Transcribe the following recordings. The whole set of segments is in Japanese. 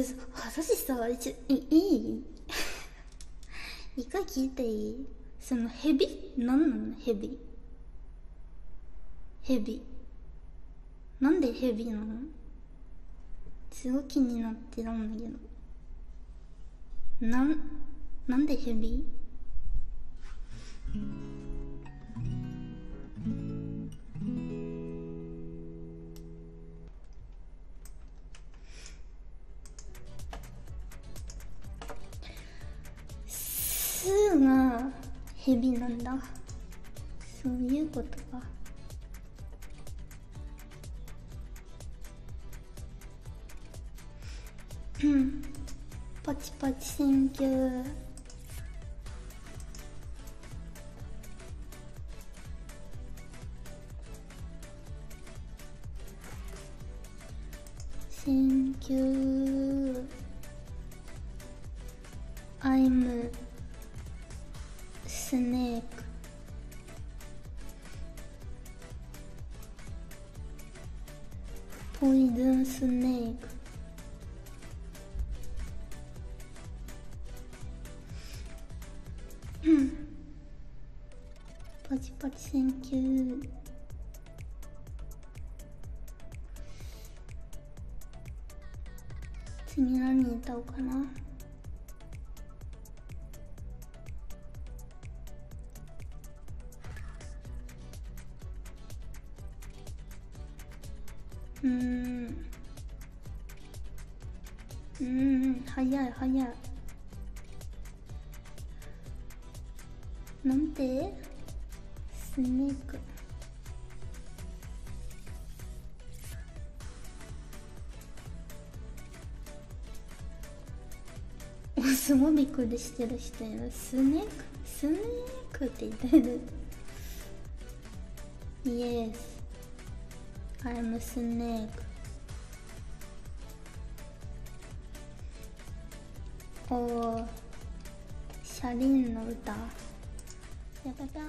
私さ、いい一回聞いていい？そのヘビなんなの？ヘビなんでヘビなの？すごい気になってたんだけど。なんでヘビ？スーがヘビなんだ。そういうことか。パチパチセンキュー。センキュー。I'm snake. Poison snake.パチパチセンキュー。次何歌おうかな。早い。なんてスネーク。すごいびっくりしてる人いる。スネークって言ってる。Yes, I'm a snake. おー、車輪の歌。やばば。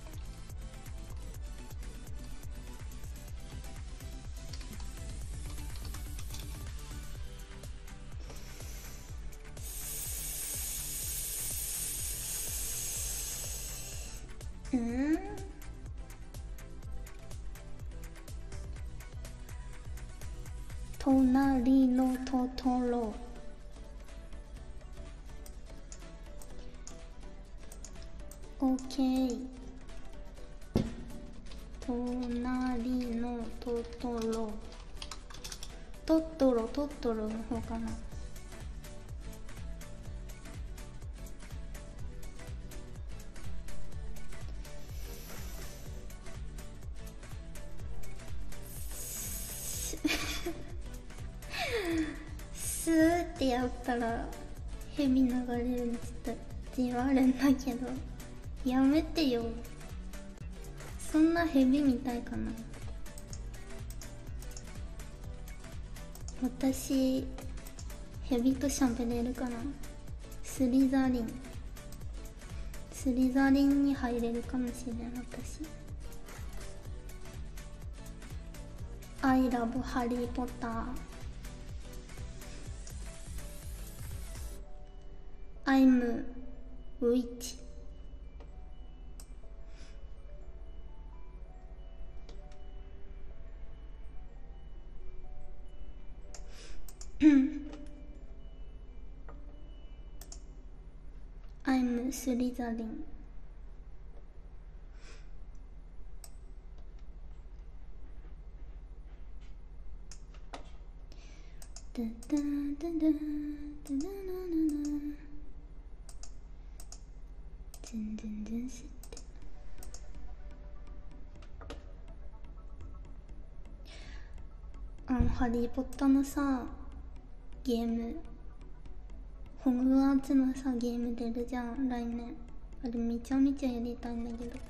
隣のトトロ。オッケー。隣のトトロ。トトロの方かな。スーってやったらヘビ流れるって言われるんだけど、やめてよ。そんなヘビみたいかな。私ヘビと喋れるかな。スリザリンに入れるかもしれない。私I love ハリーポッター。I'm witch. I'm スリザリン。ダダダダダダダダ全然知ってハリーポッターのさゲーム、ホグワーツのさゲーム出るじゃん来年。あれめちゃめちゃやりたいんだけど、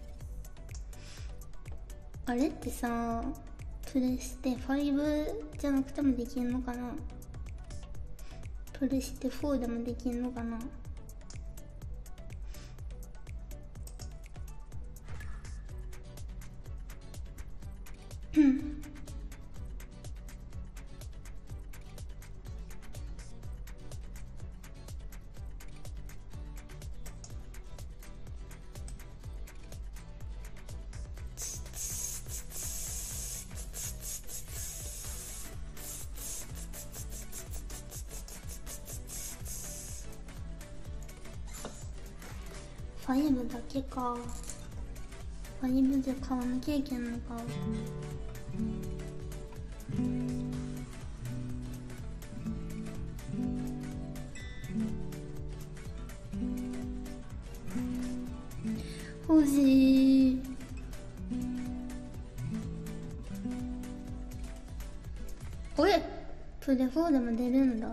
あれってさプレステ5じゃなくてもできるのかな。プレステ4でもできるのかな。 5だけか。5で買わなきゃいけんのか。欲しい。おい、プレ4でも出るんだ。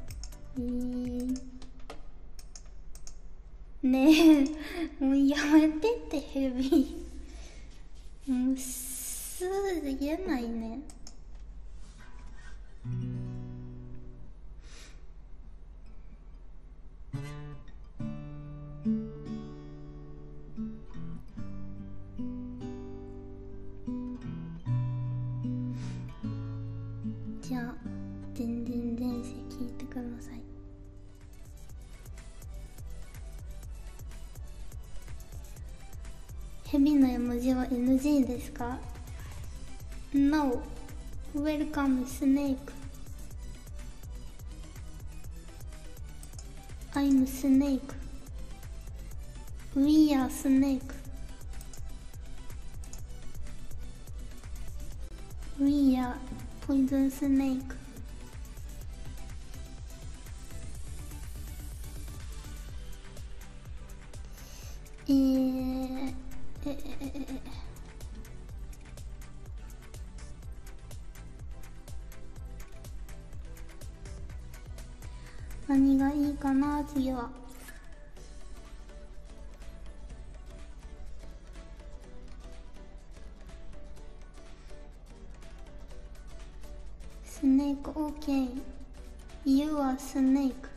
ねえ、もうやめてってヘビー。もうすぐ言えないね。じゃあ全然前世聞いてください。ヘビの絵文字は NG ですか？ No。 Welcome Snake。 I'm Snake。 We are Snake。 We are Poison Snake。 何がいいかな次は。スネーク OK。 You are Snake。